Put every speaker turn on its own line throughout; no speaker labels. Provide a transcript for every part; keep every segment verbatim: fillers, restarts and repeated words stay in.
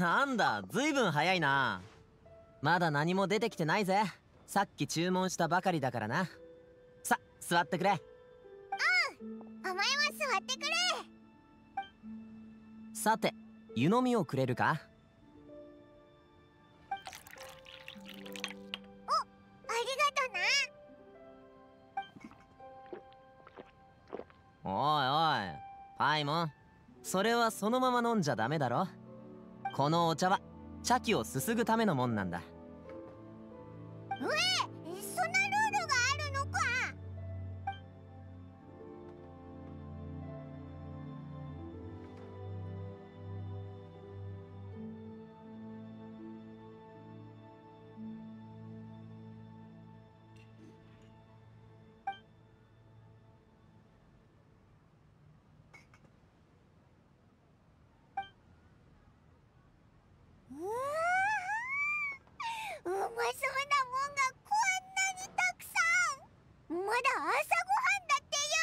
なんだ、ずいぶん早いな。まだ何も出てきてないぜ。さっき注文したばかりだからな。さ、座ってくれ。
うん、お前も座ってくれ。
さて、湯飲みをくれるか。
お、ありがとな。
おいおい、パイモン、それはそのまま飲んじゃダメだろ。このお茶は茶器をすすぐためのもんなんだ。
うえ、そんなルールがあるのか。うわー、うまそうなもんがこんなにたくさん。まだ朝ごはんだ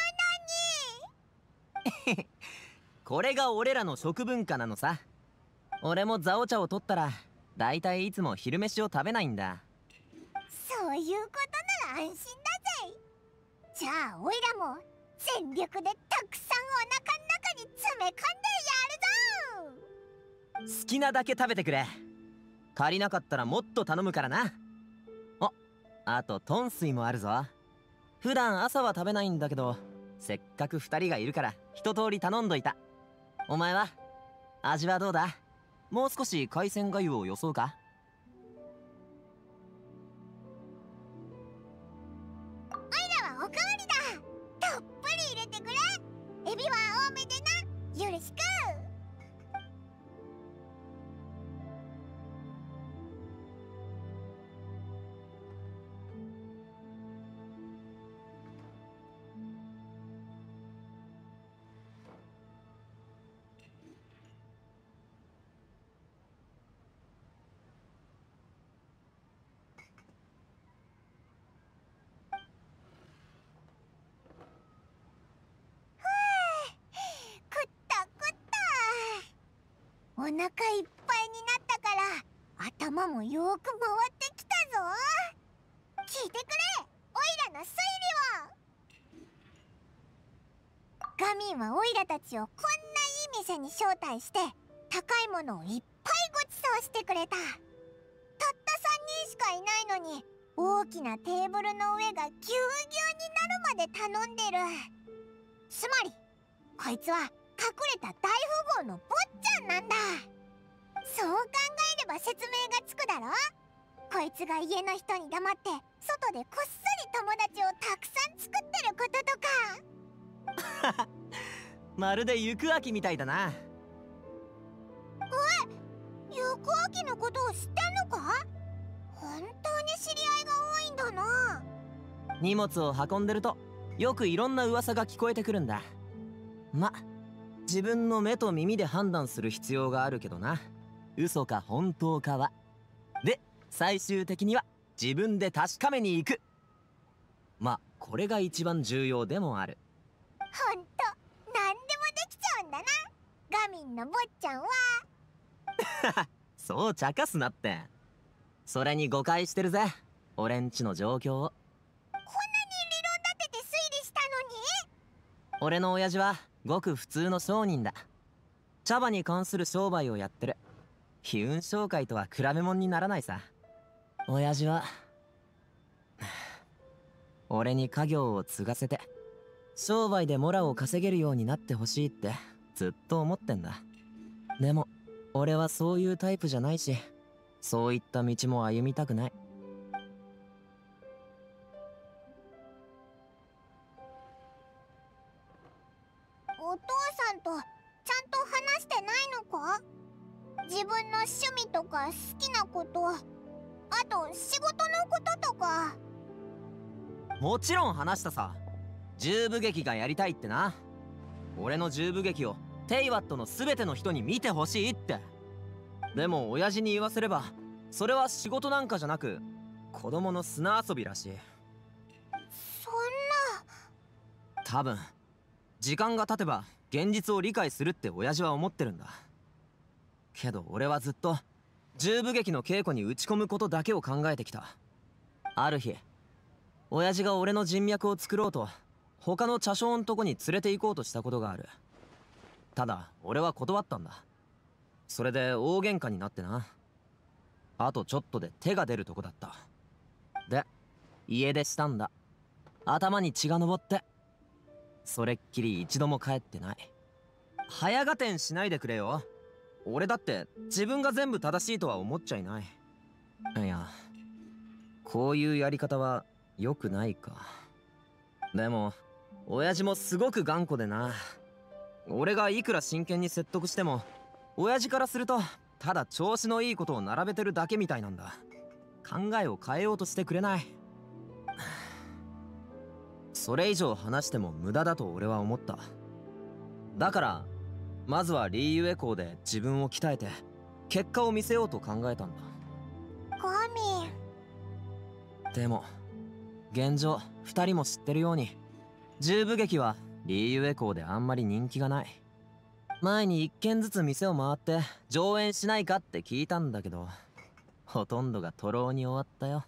っていうのに。
これが俺らの食文化なのさ。俺もザオ茶を取ったらだいたいいつも昼飯を食べないんだ。
そういうことなら安心だぜ。じゃあおいらも全力でたくさんお腹の中に詰め込んでやるぞ。
好きなだけ食べてくれ。足りなかったらもっと頼むからな。あ、あとトンスイもあるぞ。普段朝は食べないんだけど、せっかくふたりがいるから一通り頼んどいた。お前は味はどうだ。もう少し海鮮粥をよそうか。
おいらはおかわりだ。たっぷり入れてくれ。エビは多めでな。よろしく。食った食った。お腹いっぱいになったから頭もよーく回ってきたぞ。聞いてくれ、オイラの推理を。ガミンはオイラたちをこんないい店に招待して高いものをいっぱいごちそうしてくれた。たったさんにんしかいないのに大きなテーブルの上がぎゅうぎゅうになるまで頼んでる。つまりこいつは隠れた大富豪の坊ちゃんなんだ。そう考えれば説明がつくだろ。こいつが家の人に黙って外でこっそり友達をたくさん作ってることとか。
まるで行く秋みたいだな。
え、行く秋のことを知ってんのか。本当に知り合いが多いんだな。
荷物を運んでるとよくいろんな噂が聞こえてくるんだ。ま、自分の目と耳で判断する必要があるけどな。嘘か本当かは。で、最終的には自分で確かめに行く。ま、これが一番重要でもある。
ほんと、なんでもできちゃうんだな、ガミンの坊ちゃんは。
そう茶化すなって。それに誤解してるぜ、俺んちの状況を。
こんなに理論立てて推理したのに。
俺の親父はごく普通の商人だ。茶葉に関する商売をやってる。悲運商会とは比べ物にならないさ。親父は俺に家業を継がせて商売でモラを稼げるようになってほしいってずっと思ってんだ。でも俺はそういうタイプじゃないし、そういった道も歩みたくない。
お父さんとちゃんと話してないのか。自分の趣味とか好きなこと、あと仕事のこととか。
もちろん話したさ。十部劇がやりたいってな。俺の十部劇をテイワットの全ての人に見てほしいって。でも親父に言わせればそれは仕事なんかじゃなく子供の砂遊びらしい。
そんな。
多分時間が経てば現実を理解するって親父は思ってるんだ。 けど俺はずっと重武劇の稽古に打ち込むことだけを考えてきた。ある日親父が俺の人脈を作ろうと他の茶商のとこに連れて行こうとしたことがある。ただ俺は断ったんだ。それで大喧嘩になってな。あとちょっとで手が出るとこだった。で家出したんだ。頭に血が上って。それっきり一度も帰ってない。早合点しないでくれよ。俺だって自分が全部正しいとは思っちゃいない。いや、こういうやり方は良くないか。でも親父もすごく頑固でな。俺がいくら真剣に説得しても親父からするとただ調子のいいことを並べてるだけみたいなんだ。考えを変えようとしてくれない。それ以上話しても無駄だと俺は思った。だからまずはリーユエ校で自分を鍛えて結果を見せようと考えたんだ。
ガミ。
でも現状二人も知ってるように重武劇はリーユエ校であんまり人気がない。前に一軒ずつ店を回って上演しないかって聞いたんだけど、ほとんどが徒労に終わったよ。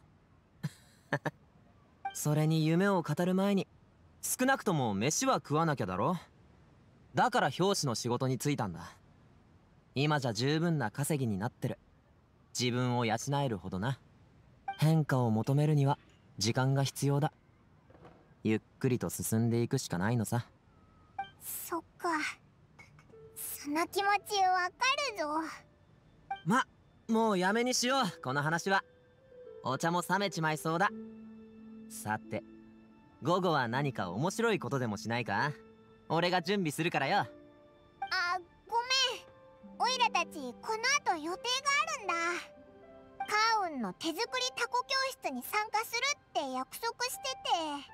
それに夢を語る前に少なくとも飯は食わなきゃだろ。だから教師の仕事に就いたんだ。今じゃ十分な稼ぎになってる。自分を養えるほどな。変化を求めるには時間が必要だ。ゆっくりと進んでいくしかないのさ。
そっか、その気持ちわかるぞ。
ま、もうやめにしようこの話は。お茶も冷めちまいそうだ。さて午後は何か面白いことでもしないか。俺が準備するからよ。
あ、ごめん。オイラたちこの後予定があるんだ。カーウンの手作りタコ教室に参加するって約束してて。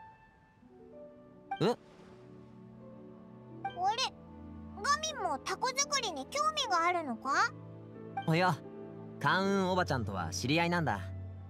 え？
あれ、ガミもタコ作りに興味があるのか？
いや、カーンおばちゃんとは知り合いなんだ。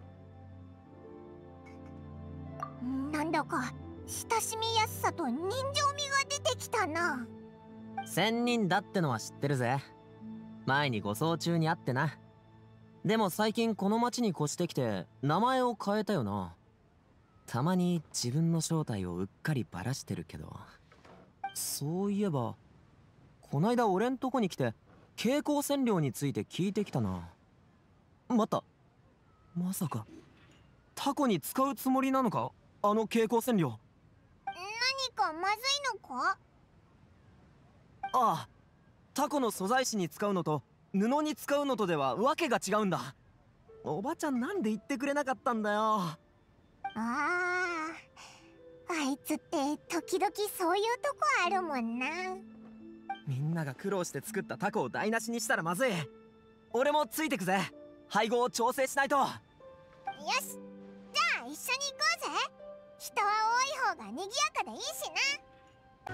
なんだか親しみやすさと人情味が出てきたな。
仙人だってのは知ってるぜ。前に護送中に会ってな。でも最近この町に越してきて名前を変えたよな。たまに自分の正体をうっかりバラしてるけど。そういえばこないだ俺んとこに来て蛍光染料について聞いてきたな。待った、まさかタコに使うつもりなのか、あの蛍光染料。
何かまずいのか？
ああ、タコの素材紙に使うのと布に使うのとではわけが違うんだ。おばちゃんなんで言ってくれなかったんだよ。
ああ、あいつって時々そういうとこあるもんな。
みんなが苦労して作ったタコを台無しにしたらまずい。俺もついてくぜ。配合を調整しないと。よ
し、じゃあ一緒に行こうぜ。人は多い方が賑やかでいいしな。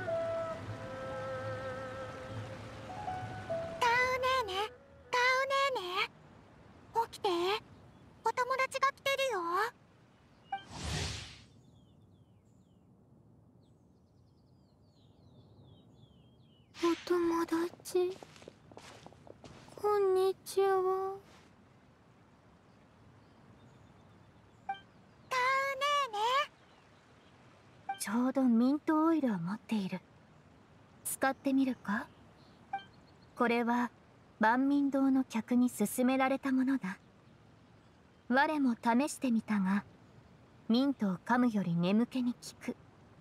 タウネーネ、タウネーネ、起きて。お友達が来てるよ。
お友達、こんにちは。
タウネーネ、
ちょうどミントオイルを持っている。使ってみるか？これは万民堂の客に勧められたものだ。我も試してみたが、ミントを噛むより眠気に効く。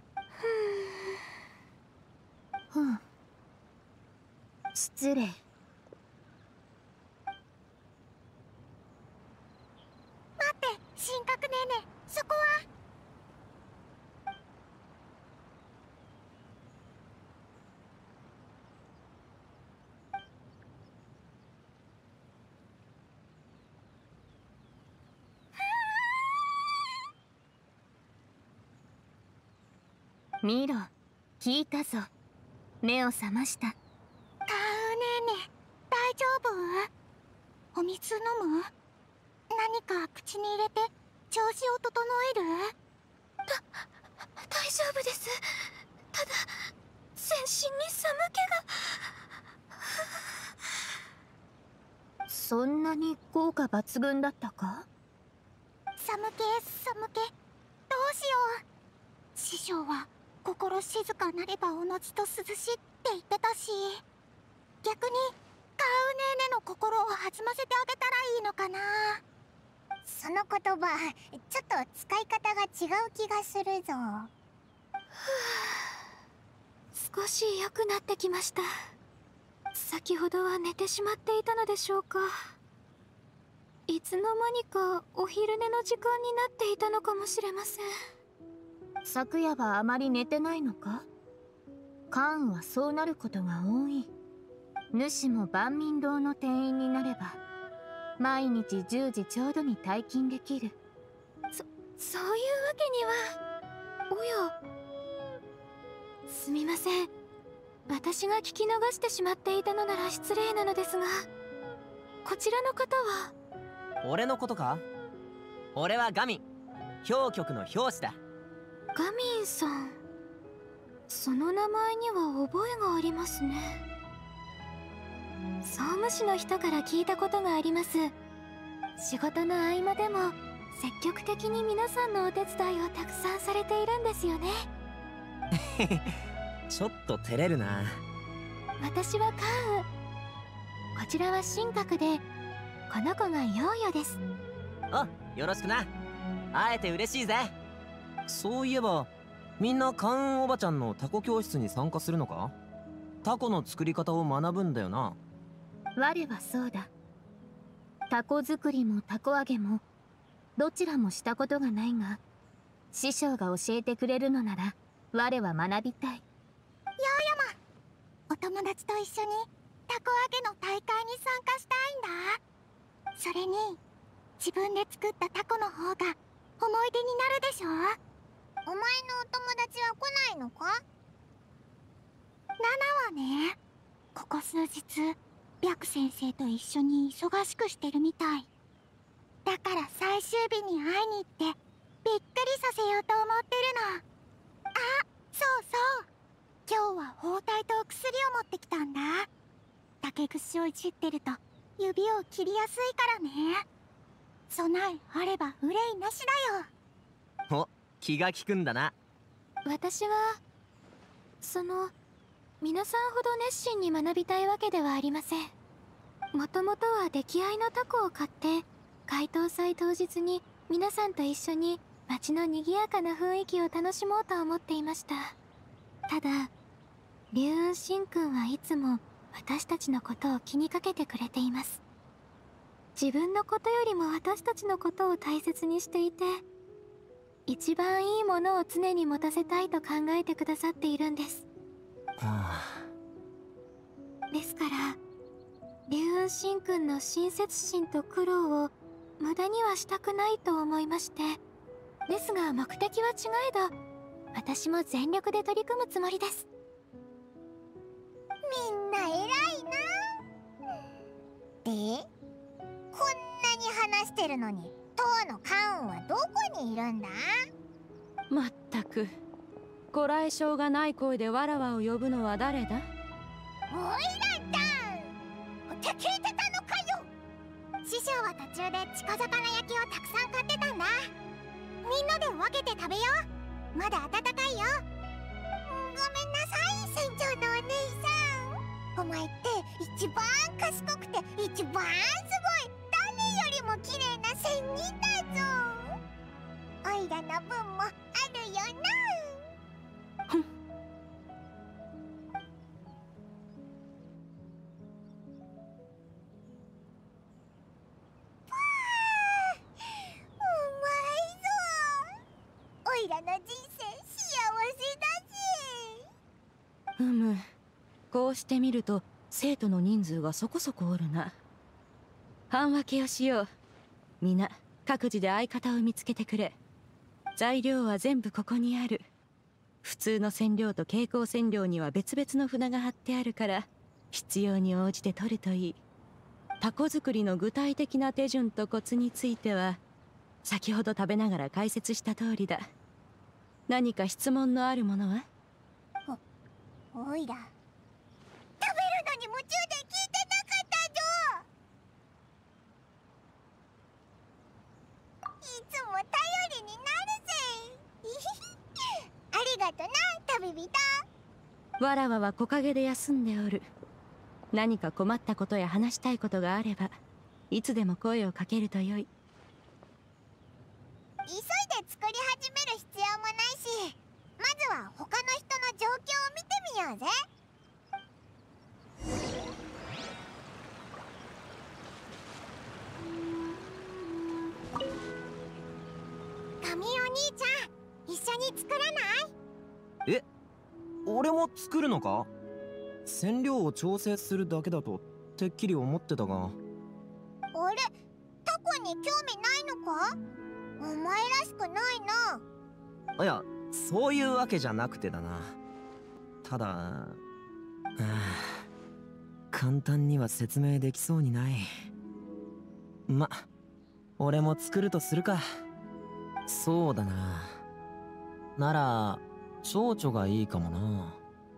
ふん。失礼。
待って、神格ネーネ、そこは。
見ろ、聞いたぞ。目を覚ました。
タウネーネ、大丈夫？お水飲む？何か口に入れて調子を整える？
だ、大丈夫です。ただ全身に寒気が。 そんなに効果抜群だったか？
寒気寒気、どうしよう。師匠は心静かなればおのずと涼しいって言ってたし、逆にカウネーネの心を弾ませてあげたらいいのかな。その言葉ちょっと使い方が違う気がするぞ。
少し良くなってきました。先ほどは寝てしまっていたのでしょうか。いつの間にかお昼寝の時間になっていたのかもしれません。昨夜はあまり寝てないのか？カーンはそうなることが多い。主も万民堂の店員になれば毎日じゅうじちょうどに退勤できる。そ、そういうわけには。おや、すみません。私が聞き逃してしまっていたのなら失礼なのですが、こちらの方は？
俺のことか？俺はガミン、氷局の氷師だ。
ガミンさん、その名前には覚えがありますね。総務士の人から聞いたことがあります。仕事の合間でも積極的に皆さんのお手伝いをたくさんされているんですよね。
ちょっと照れるな。
私はカーン、こちらは神格で、この子がヨーヨです。
お、よろしくな。会えて嬉しいぜ。そういえばみんなカウンおばちゃんのタコ教室に参加するのか？タコの作り方を学ぶんだよな。
我はそうだ。タコ作りもタコ揚げもどちらもしたことがないが、師匠が教えてくれるのなら我は学びたい。
お友達と一緒にタコ揚げの大会に参加したいんだ。それに自分で作ったタコの方が思い出になるでしょ。お前のお友達は来ないのか？ナナはね、ここ数日白先生と一緒に忙しくしてるみたい。だから最終日に会いに行ってびっくりさせようと思ってるの。あ、そうそう、今日は包帯と薬を持ってきたんだ。竹串をいじってると指を切りやすいからね。備えあれば憂いなしだよ。
お、気が利くんだな。
私はその皆さんほど熱心に学びたいわけではありません。もともとは出来合いのタコを買って解凍祭当日に皆さんと一緒に街の賑やかな雰囲気を楽しもうと思っていました。ただ龍雲神君はいつも私たちのことを気にかけてくれています。自分のことよりも私たちのことを大切にしていて、一番いいものを常に持たせたいと考えてくださっているんです。
は
あ、ですから龍雲神君の親切心と苦労を無駄にはしたくないと思いまして。ですが目的は違えど私も全力で取り組むつもりです。
みんな偉いな。で、こんなに話してるのに当のカウンはどこにいるんだ？
まったく、ご来性がない声でわらわを呼ぶのは誰だ？
おいらだ。って聞いてたのかよ。師匠は途中でチコ魚焼きをたくさん買ってたんだ。みんなで分けて食べよう。まだ温かいよ。ごめんなさい、船長のお姉さん。お前って一番賢くて一番すごい、誰よりも綺麗な仙人だぞ。おいらの分もあるよな。
ふん。
おいらの人生幸せだぜ。
うむ、こうしてみると生徒の人数がそこそこおるな。半分けをしよう。皆各自で相方を見つけてくれ。材料は全部ここにある。普通の染料と蛍光染料には別々の札が貼ってあるから、必要に応じて取るといい。タコ作りの具体的な手順とコツについては先ほど食べながら解説した通りだ。何か質問のあるものは？
お、おいら食べるのに夢中で聞いてなかったぞ。 旅人。
わらわは木陰で休んでおる。何か困ったことや話したいことがあればいつでも声をかけるとよい。
急いで作り始める必要もないし、まずは他の人の状況を見てみようぜ。神お兄ちゃん、一緒に作らない？
え、俺も作るのか？染料を調整するだけだとてっきり思ってたが。
あれ、タコに興味ないのか？お前らしくないな。
いや、そういうわけじゃなくてだな。ただ、はあ、簡単には説明できそうにない。ま、俺も作るとするか。そうだな。なら蝶々がいいかもな。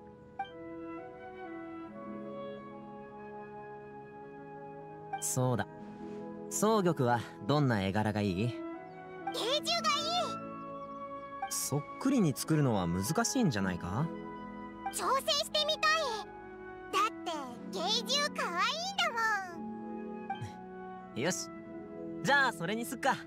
そうだ、草玉はどんな絵柄がいい？
芸獣がいい。
そっくりに作るのは難しいんじゃないか？
挑戦してみたい。だって芸獣かわいいんだもん。
よし、じゃあそれにすっか。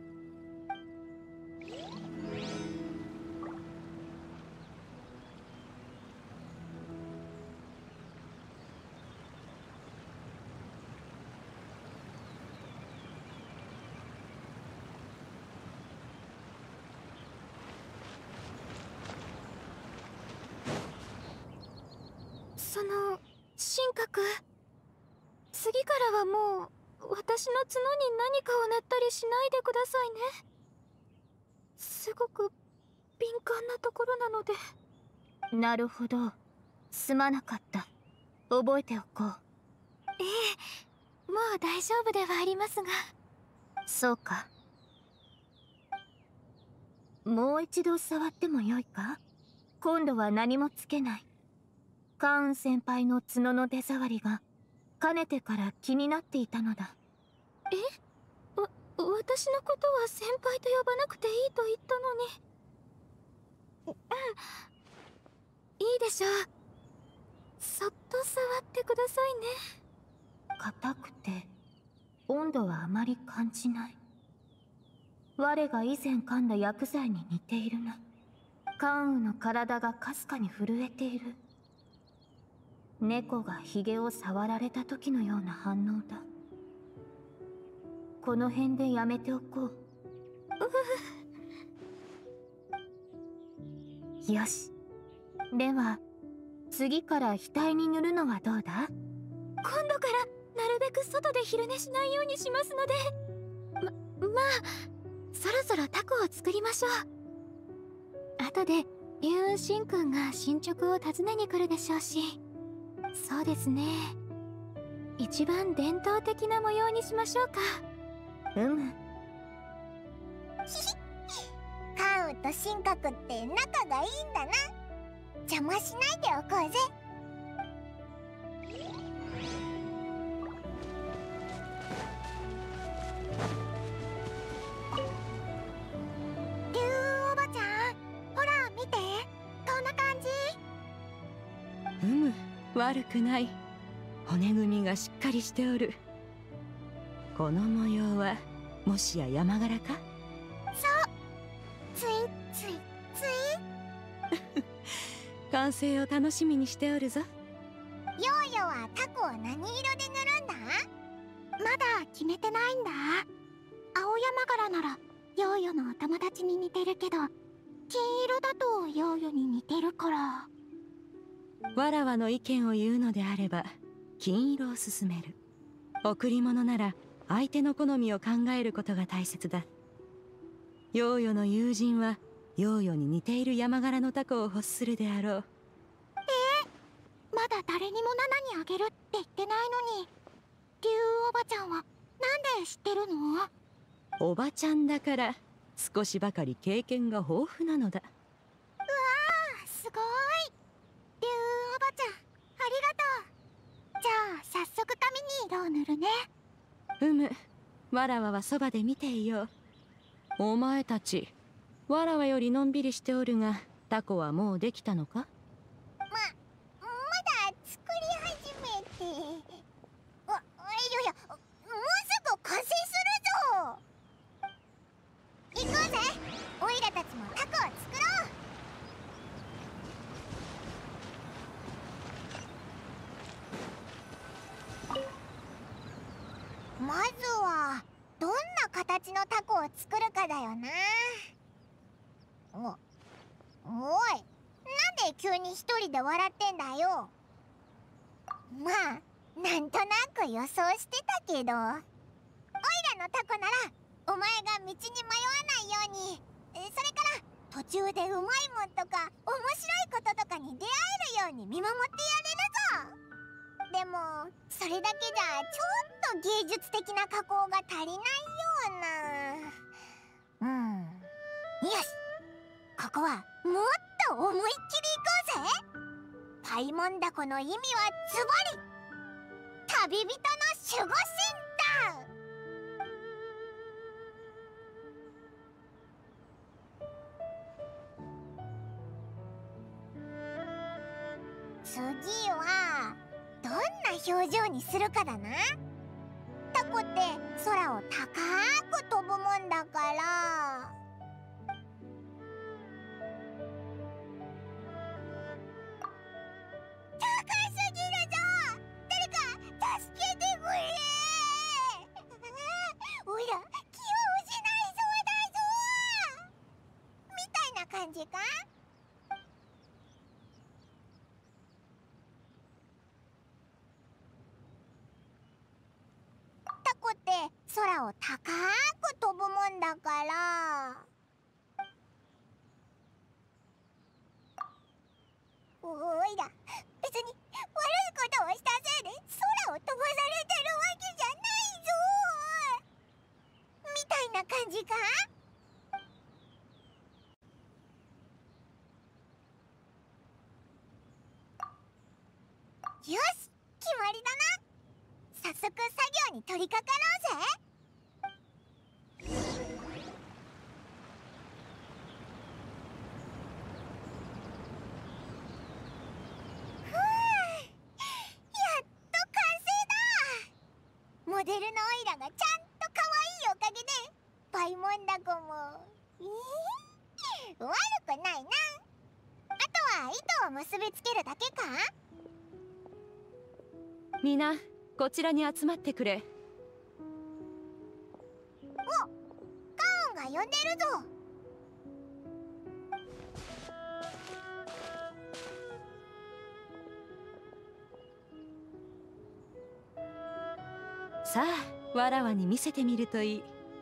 その神格、次からはもう私の角に何かを塗ったりしないでくださいね。すごく敏感なところなので。なるほど、すまなかった。覚えておこう。ええ、もう大丈夫ではありますが。そうか。もう一度触ってもよいか？今度は何もつけない。カーン先輩の角の手触りがかねてから気になっていたのだ。え？わ、私のことは先輩と呼ばなくていいと言ったのに。うん、いいでしょう。そっと触ってくださいね。硬くて温度はあまり感じない。我が以前噛んだ薬剤に似ているな。関羽の体がかすかに震えている。猫がヒゲを触られた時のような反応だ。この辺でやめておこう。よし。では次から額に塗るのはどうだ？今度からなるべく外で昼寝しないようにしますので。ま、まあそろそろタコを作りましょう。後で龍雲神君が進捗を尋ねに来るでしょうし。そうですね、一番伝統的な模様にしましょうか。うむ。
関羽と神格って仲がいいんだな。邪魔しないでおこうぜ。龍雲おばちゃん、ほら見て、こんな感じ。
うむ、悪くない。骨組みがしっかりしておる。この模様はもしや山柄か？
ついついつい。
完成を楽しみにしておるぞ。
ヨーヨはタコを何色で塗るんだ？まだ決めてないんだ。青山柄ならヨーヨのお友達に似てるけど、金色だとヨーヨに似てるから。
わらわの意見を言うのであれば金色を勧める。贈り物なら相手の好みを考えることが大切だ。ヨーヨの友人はヨーヨに似ている山柄のタコを欲するであろう。
えー、まだ誰にもナナにあげるって言ってないのに、竜おばちゃんはなんで知ってるの？
おばちゃんだから少しばかり経験が豊富なのだ。
うわー、すごい。竜おばちゃん、ありがとう。じゃあ早速髪に色を塗るね。
うむ、わらわはそばで見ていよう。お前たち、わらわよりのんびりしておるが、タコはもうできたのか？
まずはどんな形のタコを作るかだよな。お、おい、なんで急に一人で笑ってんだよ。まあなんとなく予想してたけど、オイラのタコならお前が道に迷わないように、それから途中でうまいもんとか面白いこととかに出会えるように見守ってやれるぞ。でもそれだけじゃちょっと芸術的な加工が足りないような。うん、よし、ここはもっと思いっきり行こうぜ。パイモンダコの意味はズバリ旅人の守護神だ。次はどんな表情にするかだな。タコって空を高く飛ぶもんだから、高すぎるぞ。誰か助けてくれ。おいら気を失いそうだぞみたいな感じか。タコって空を高く飛ぶもんだから、おいら別に悪いことをしたせいで空を飛ばされてるわけじゃないぞみたいな感じか。よし、決まりだな。早速作業に取り掛かろうぜ。ふう、やっと完成だ。モデルのオイラがちゃんと可愛いおかげでパイモンダコもえー、悪くないな。あとは糸を結びつけるだけか。
みんなこちらに集まってくれ。
お、カオンが呼んでるぞ。
さあわらわに見せてみるといい。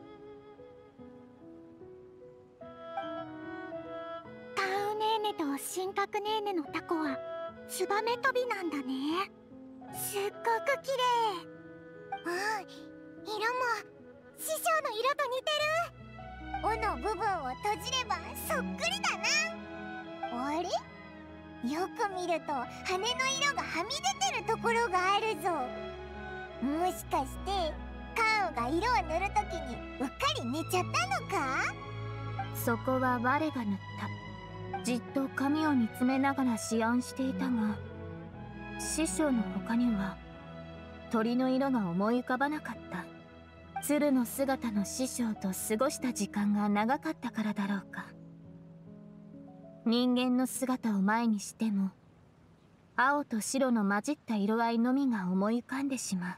カウネーネと神格ネーネのタコはツバメ飛びなんだね。すっごく綺麗。うん、色も師匠の色と似てる。尾の部分を閉じればそっくりだな。あれ、よく見ると羽の色がはみ出てるところがあるぞ。もしかしてカオが色を塗るときにうっかり寝ちゃったのか。
そこは我が塗った。じっと髪を見つめながら思案していたが、師匠の他には鳥の色が思い浮かばなかった。鶴の姿の師匠と過ごした時間が長かったからだろうか。人間の姿を前にしても青と白の混じった色合いのみが思い浮かんでしま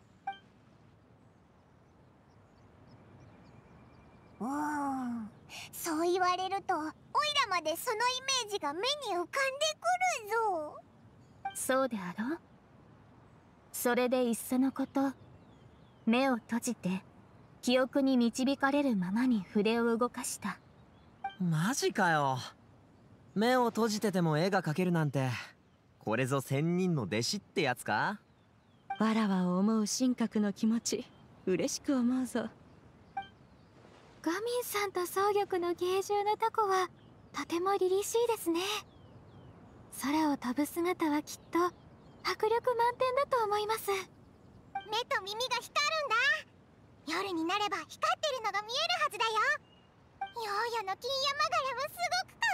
お
う。
お、そう言われるとオイラまでそのイメージが目に浮かんでくるぞ。
そうであろう。それでいっそのこと目を閉じて記憶に導かれるままに筆を動かした。
マジかよ。目を閉じてても絵が描けるなんて、これぞ仙人の弟子ってやつか。
わらわを思う神格の気持ち嬉しく思うぞ。
ガミンさんと双玉の芸獣のタコはとても凛々しいですね。空を飛ぶ姿はきっと迫力満点だと思います。
目と耳が光るんだ。夜になれば光ってるのが見えるはずだよ。ヨーヨの金山柄もすごくか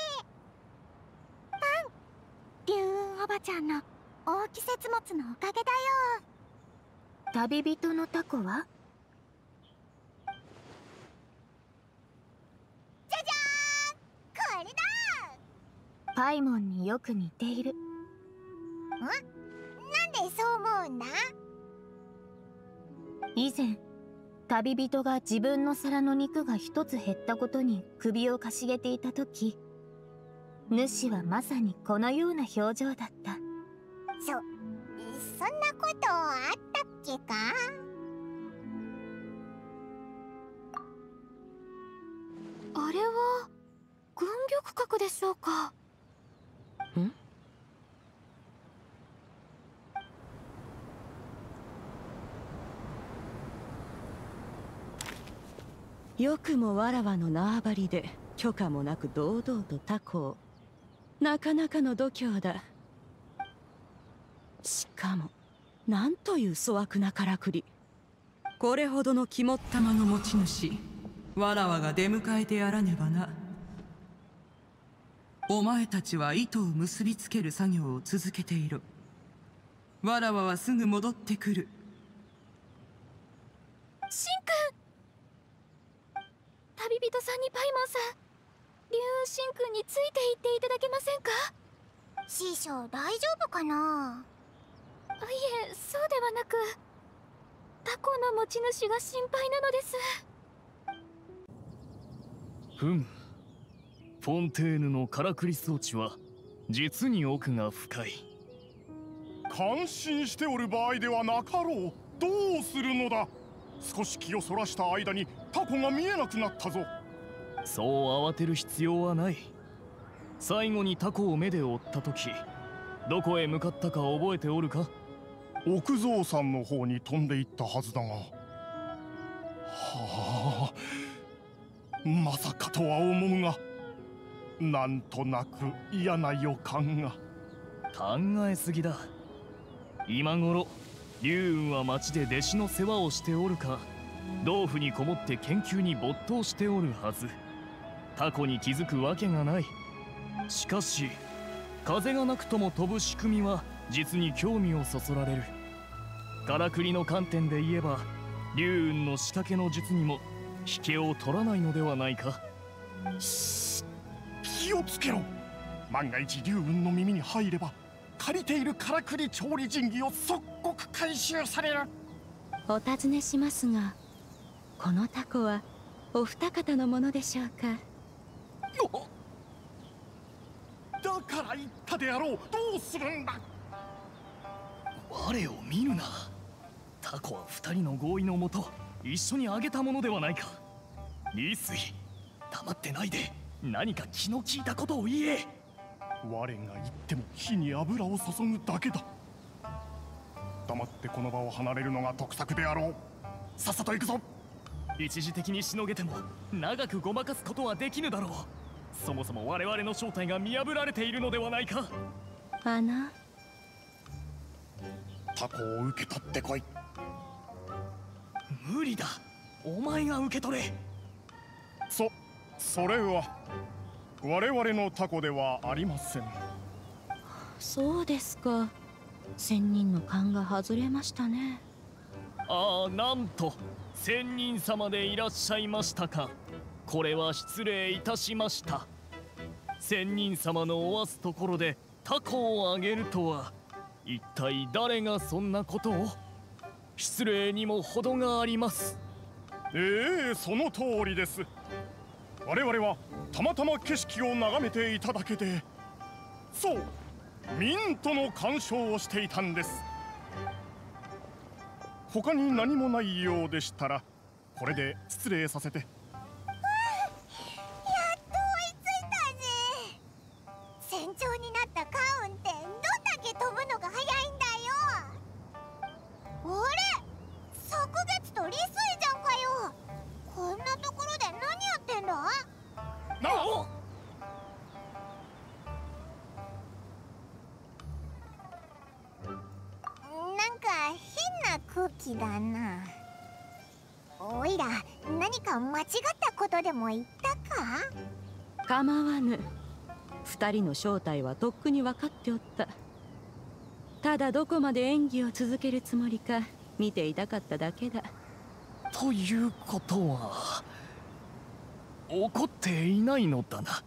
わいい。パン、龍雲おばちゃんの大季節物のおかげだよ。
旅人のタコは
じゃじゃーん、これだ。
パイモンによく似ている。
ん？なんでそう思うんだ？
以前旅人が自分の皿の肉が一つ減ったことに首をかしげていた時、主はまさにこのような表情だった。
そそんなことあったっけか？
あれは軍玉閣でしょうか？
ん？よくもわらわの縄張りで許可もなく堂々とタコを。なかなかの度胸だ。しかもなんという粗悪なからくり。
これほどの肝っ玉の持ち主、わらわが出迎えてやらねばな。お前たちは糸を結びつける作業を続けていろ。わらわはすぐ戻ってくる。
シンくん、旅人さんにパイモンさん、竜雲シンくんについていっていただけませんか？
師匠大丈夫かな？
いえ、そうではなく、タコの持ち主が心配なのです。
ふむ、フォンテーヌのからくり装置は実に奥が深い。
感心しておる場合ではなかろう。どうするのだ？少し気をそらした間にタコが見えなくなったぞ。
そう慌てる必要はない。最後にタコを目で追った時、どこへ向かったか覚えておるか？
奥蔵さんの方に飛んでいったはずだが。はあ、まさかとは思うが、なんとなく嫌な予感が。
考えすぎだ。今頃龍雲は町で弟子の世話をしておるか、洞府にこもって研究に没頭しておるはず。タコに気づくわけがない。しかし風がなくとも飛ぶ仕組みは実に興味をそそられる。からくりの観点で言えば、龍雲の仕掛けの術にも引けを取らないのではないか。
気をつけろ。万が一龍雲の耳に入れば、借りているからくり調理神器を即刻回収される。
お尋ねしますが、このタコはお二方のものでしょうか？
だから言ったであろう。どうするんだ？
我を見るな。タコは二人の合意のもと一緒にあげたものではないか。リースイ、黙ってないで何か気の利いたことを言え。
我が言っても火に油を注ぐだけだ。黙ってこの場を離れるのが得策であろう。さっさと行くぞ。
一時的にしのげても長くごまかすことはできぬだろう。そもそも我々の正体が見破られているのではないか。
あな
タコを受け取ってこい。
無理だ。お前が受け取れ。
そ、それは我々のタコではありません。
そうですか。仙人の勘が外れましたね。
ああ、なんと仙人様でいらっしゃいましたか。これは失礼いたしました。仙人様のおわすところでタコをあげるとは、一体誰がそんなことを。失礼にも程があります。
ええ、その通りです。我々はたまたま景色を眺めていただけで、そう、ミントの鑑賞をしていたんです。他に何もないようでしたら、これで失礼させて。
やっと追いついたぜ。船長になったカウンってどんだけ飛ぶのが速いんだよ。あれ、昨月とリスイじゃんかよ。こんなところで何やってんだ？
なお
なんか変な空気だな。おいら、何か間違ったことでも言ったか？
構わぬ。二人の正体はとっくに分かっておった。ただどこまで演技を続けるつもりか見ていたかっただけだ。
ということは怒っていないのだな。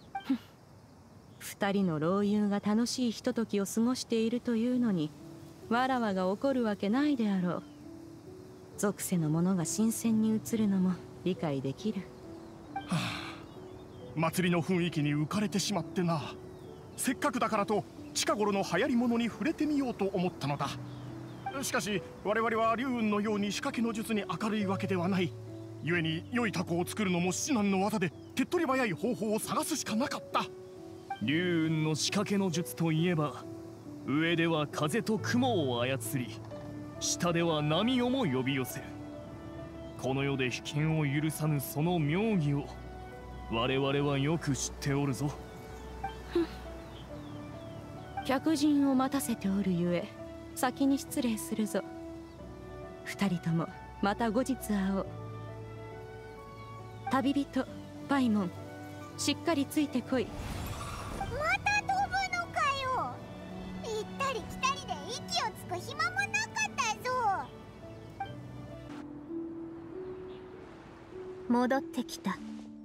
二人の老友が楽しいひとときを過ごしているというのに、わらわが怒るわけないであろう。 属性のものが新鮮に映るのも理解できる。
はあ、祭りの雰囲気に浮かれてしまってな。せっかくだからと近頃の流行り物に触れてみようと思ったのだ。しかし我々は龍雲のように仕掛けの術に明るいわけではない。故に良いタコを作るのも至難の業で、手っ取り早い方法を探すしかなかった。
龍雲の仕掛けの術といえば、上では風と雲を操り、下では波をも呼び寄せる。この世で危険を許さぬその妙義を我々はよく知っておるぞ。
客人を待たせておるゆえ先に失礼するぞ。二人ともまた後日会おう。旅人パイモン、しっかりついてこい。
また飛ぶのかよ。行ったり来たりで息をつく暇もなかったぞ。
戻ってきた。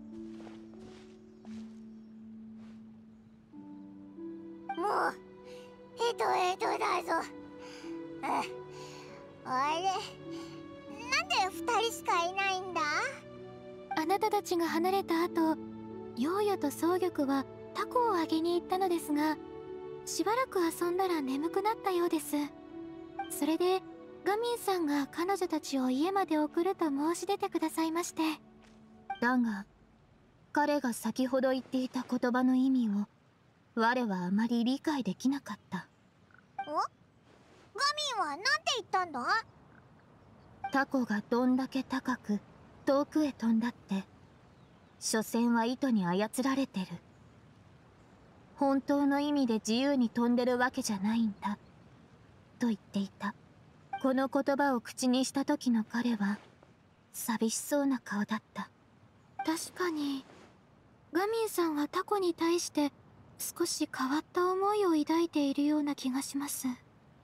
もうヘトヘトだぞ。あ、あれ、なんで二人しかいないんだ？
あなたたちが離れた後、ヨーヨと草玉はタコをあげに行ったのですが、しばらく遊んだら眠くなったようです。それでガミンさんが彼女たちを家まで送ると申し出てくださいまして。だが彼が先ほど言っていた言葉の意味を我はあまり理解できなかった。
お？ガミンはなんて言ったんだ？
タコがどんだけ高く遠くへ飛んだって、所詮は糸に操られてる。本当の意味で自由に飛んでるわけじゃないんだと言っていた。この言葉を口にした時の彼は寂しそうな顔だった。確かにガミンさんはタコに対して少し変わった思いを抱いているような気がします。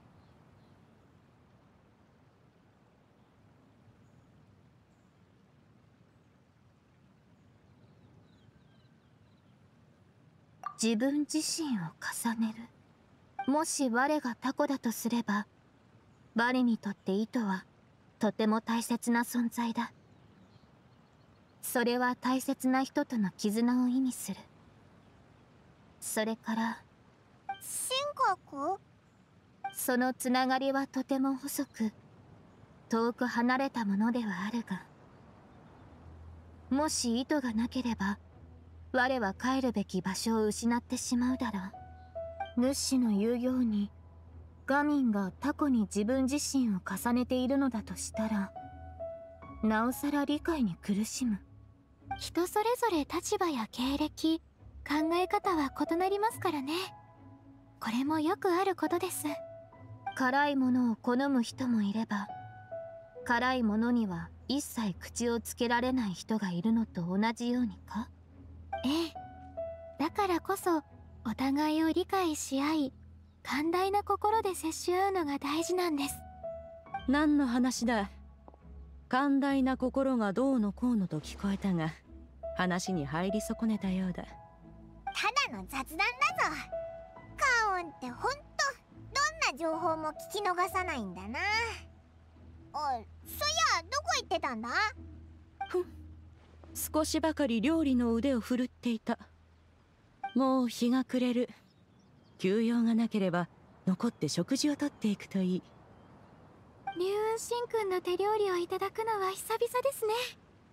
自分自身を重ねる。もし我がタコだとすれば、我にとって糸はとても大切な存在だ。それは大切な人との絆を意味する。それから
神格？
そのつながりはとても細く遠く離れたものではあるが、もし糸がなければ我は帰るべき場所を失ってしまうだろう。主の言うようにガミンがタコに自分自身を重ねているのだとしたら、なおさら理解に苦しむ。人それぞれ立場や経歴、考え方は異なりますからね。これもよくあることです。辛いものを好む人もいれば、辛いものには一切口をつけられない人がいるのと同じようにか。ええ、だからこそお互いを理解し合い、寛大な心で接し合うのが大事なんです。
何の話だ。寛大な心がどうのこうのと聞こえたが、話に入り損ねたようだ。
ただの雑談だぞ。カーオンってほんとどんな情報も聞き逃さないんだな。おい、そういやどこ行ってたんだ？
ふん、少しばかり料理の腕を振るっていた。もう日が暮れる。休養がなければ残って食事をとっていくといい。
龍雲神君の手料理をいただくのは久々ですね。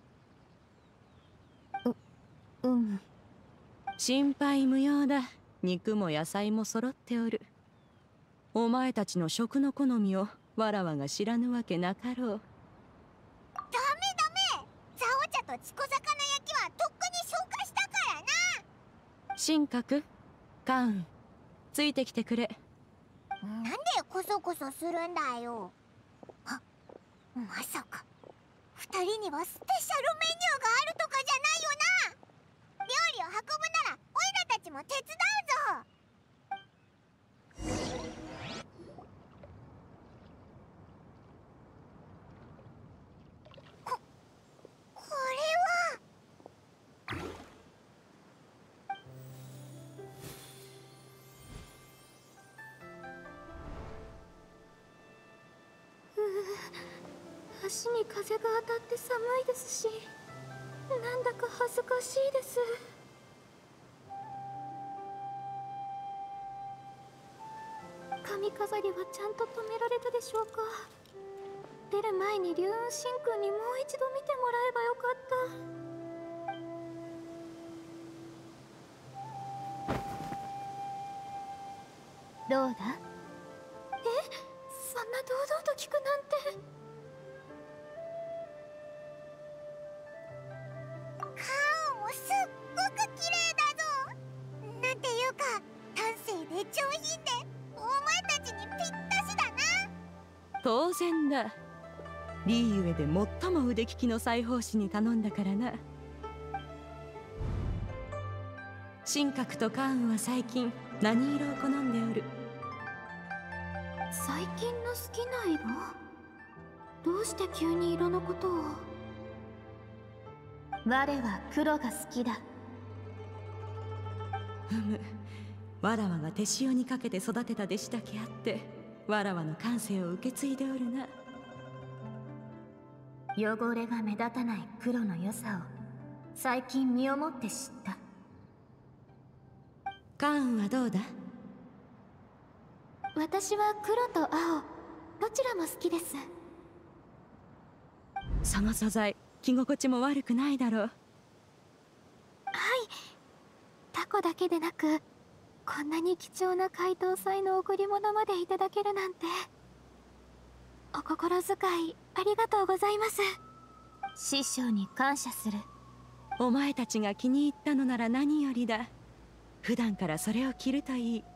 う、うん。
心配無用だ。肉も野菜も揃っておる。お前たちの食の好みをわらわが知らぬわけなかろう。
ダメダメ。ザオ茶とチコ魚焼きはとっくに消化したからな。
神格、カーン、ついてきてくれ。
なんでコソコソするんだよ。あ、まさか二人にはスペシャルメニューがあるとかじゃないよな。料理を運ぶならオイラたちも手伝うぞ。こ、これは。
足に風が当たって寒いですし、なんだか恥ずかしいです。髪飾りはちゃんと止められたでしょうか。出る前に龍雲神君にもう一度見てもらえばよかった。どうだ？え、そんな堂々と聞くなんて。
顔もすっごく綺麗だぞ。なんていうか端正で上品でお前たちにぴったしだな。
当然だ。リーユエで最も腕利きの裁縫師に頼んだからな。神格とカーンは最近何色を好んでおる？
最近の好きな色？どうして急に色のことを？我は黒が好きだ。
ふむ、わらわが手塩にかけて育てた弟子だけあってわらわの感性を受け継いでおるな。
汚れが目立たない黒の良さを最近身をもって知った。
カーンはどうだ？
私は黒と青どちらも好きです。
その素材着心地も悪くないだろう。
はい、タコだけでなくこんなに貴重な怪盗祭の贈り物までいただけるなんて。お心遣いありがとうございます。師匠に感謝する。
お前たちが気に入ったのなら何よりだ。普段からそれを着るといい。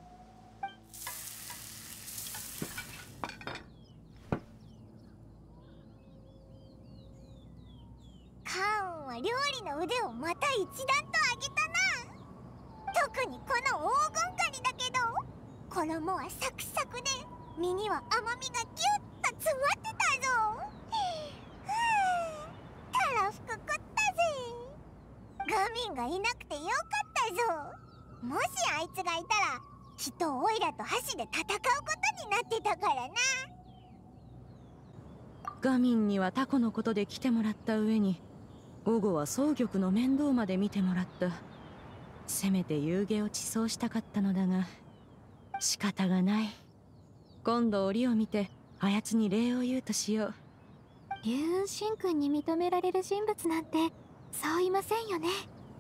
カーンは料理の腕をまた一段と上げたな。特にこの黄金ガニだけど衣はサクサクで身には甘みがギュッと詰まってたぞ。はあ、たらふく食ったぜ。ガミンがいなくてよかったぞ。もしあいつがいたらきっとオイラと箸で戦うことになってたからな。
ガミンにはタコのことで来てもらった上に午後は双玉の面倒まで見てもらった。せめて夕げを馳走したかったのだが仕方がない。今度折を見てあやつに礼を言うとしよう。
龍雲神君に認められる人物なんてそういませんよね。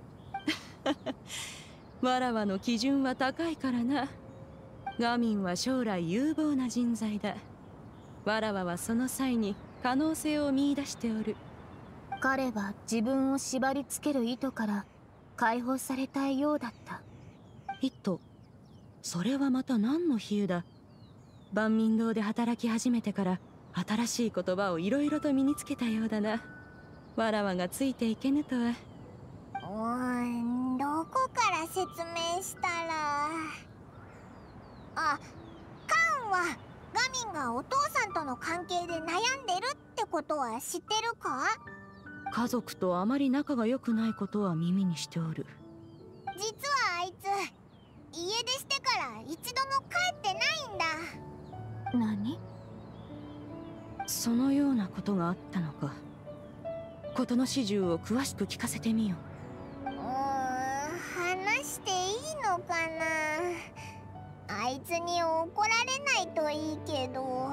わらわの基準は高いからな。ガミンは将来有望な人材だ。わらわはその際に可能性を見出しておる。
彼は自分を縛り付ける糸から解放されたいようだった。
糸？それはまた何の比喩だ？万民堂で働き始めてから新しい言葉をいろいろと身につけたようだな。わらわがついていけぬとは。
うーん、どこから説明したら。あ、カーンはガミンがお父さんとの関係で悩んでるってことは知ってるか？
家族とあまり仲が良くないことは耳にしておる。
実はあいつ家出してから一度も帰ってないんだ。
何？
そのようなことがあったのか。事の始終を詳しく聞かせてみよ。
うーん、話していいのかな。あいつに怒られないといいけど。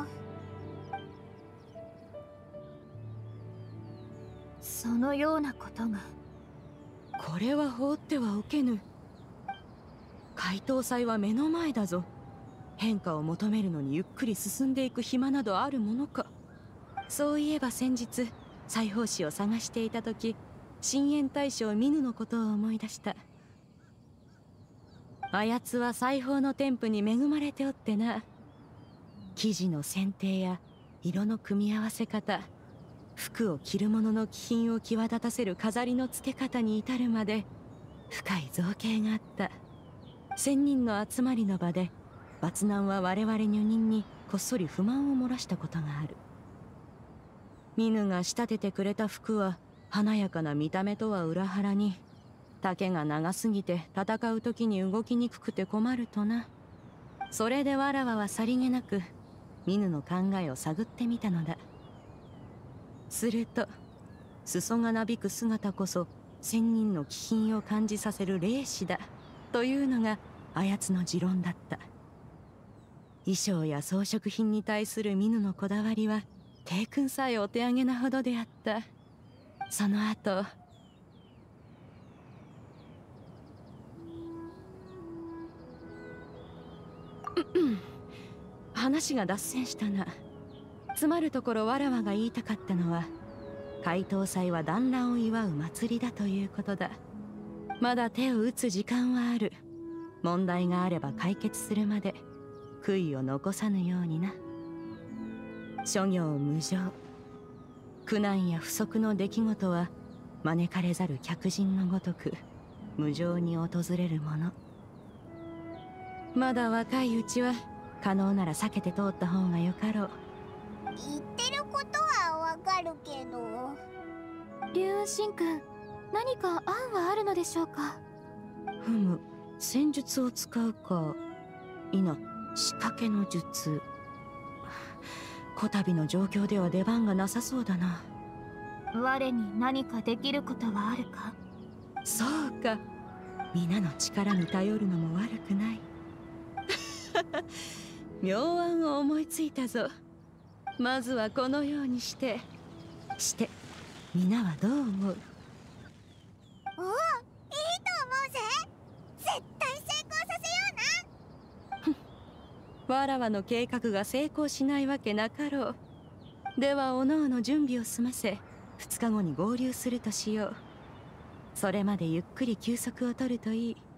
そのようなことが。
これは放ってはおけぬ。怪盗祭は目の前だぞ。変化を求めるのにゆっくり進んでいく暇などあるものか。そういえば先日裁縫師を探していた時、深淵大将ミヌのことを思い出した。あやつは裁縫の天賦に恵まれておってな。生地の選定や色の組み合わせ方、服を着る者の気品を際立たせる飾りの付け方に至るまで深い造形があった。千人の集まりの場でバツナンは我々女人にこっそり不満を漏らしたことがある。ミヌが仕立ててくれた服は華やかな見た目とは裏腹に丈が長すぎて戦う時に動きにくくて困るとな。それでわらわはさりげなくミヌの考えを探ってみたのだ。 すると裾がなびく姿こそ仙人の気品を感じさせる霊視だというのがあやつの持論だった。衣装や装飾品に対するミヌのこだわりは帝君さえお手上げなほどであった。その後話が脱線したな。つまるところわらわが言いたかったのは、解凍祭は団らんを祝う祭りだということだ。まだ手を打つ時間はある。問題があれば解決するまで悔いを残さぬようにな。諸行無常、苦難や不測の出来事は招かれざる客人のごとく無常に訪れるもの。まだ若いうちは可能なら避けて通った方がよかろう。
言ってることはわかるけど。
龍雲神君、何か案はあるのでしょうか。
ふむ、戦術を使うかいな仕掛けの術。こたびの状況では出番がなさそうだな。
我に何かできることはあるか。
そうか、皆の力に頼るのも悪くない。妙案を思いついたぞ。まずはこのようにしてして皆はどう思う？
おお、いいと思うぜ。絶対成功させような。
わらわの計画が成功しないわけなかろう。ではおのおの準備を済ませふつかごに合流するとしよう。それまでゆっくり休息を取るといい。